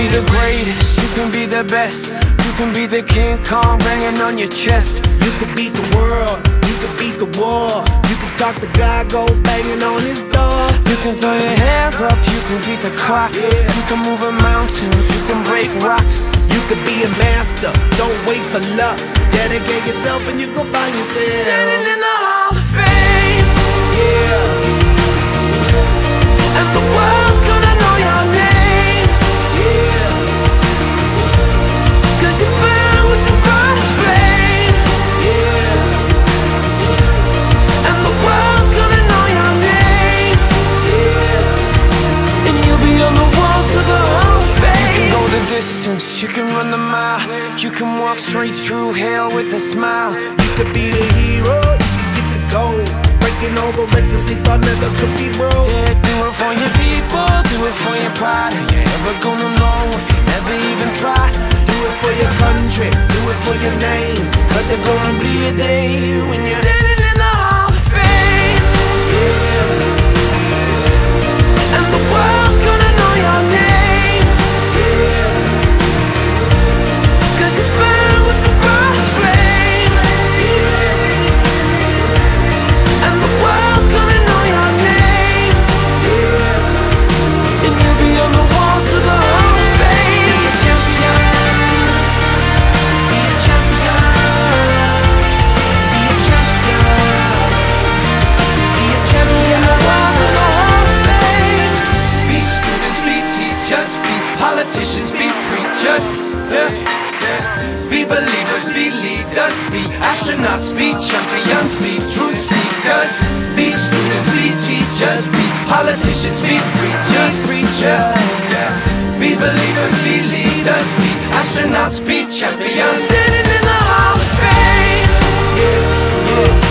be the greatest, you can be the best. You can be the King Kong banging on your chest. You can beat the world, you can beat the war. You can talk to God, go banging on his door. You can throw your hands up, you can beat the clock. You can move a mountain, you can break rocks. You can be a master, don't wait for luck. Dedicate yourself and you gon' find yourself Standing in the Hall of Fame. Yeah, And the world's gonna know your name. yeah, 'Cause you burn with the brightest flame. yeah, And the world's gonna know your name. yeah. And you'll be on the walls of the Hall of Fame. You can go the distance, you can run the mile. You can walk straight through hell with a smile. You could be the hero, you can get the gold. Breaking all the records they thought never could be broke. Yeah, do it for your people, do it for your pride. Are you ever gonna know if you never even try? Do it for your country, do it for your name. 'Cause there's gonna be a day when you're Standing in the Hall of Fame. And the world's gonna know your name. 'Cause you burn with the brightest flame. And the world's gonna know your name. And you'll be on the walls of the Hall of Fame. Be a champion, be a champion, be a champion, be a champion. Walls of the Hall of Fame. Be students, be teachers, be politicians, be preachers, yeah. Be believers, be leaders, be astronauts, be champions, be truth seekers. Be students, be teachers, be politicians, be preachers, yeah. Be believers, be leaders, be astronauts, be champions. Standing in the Hall of Fame. Yeah, yeah.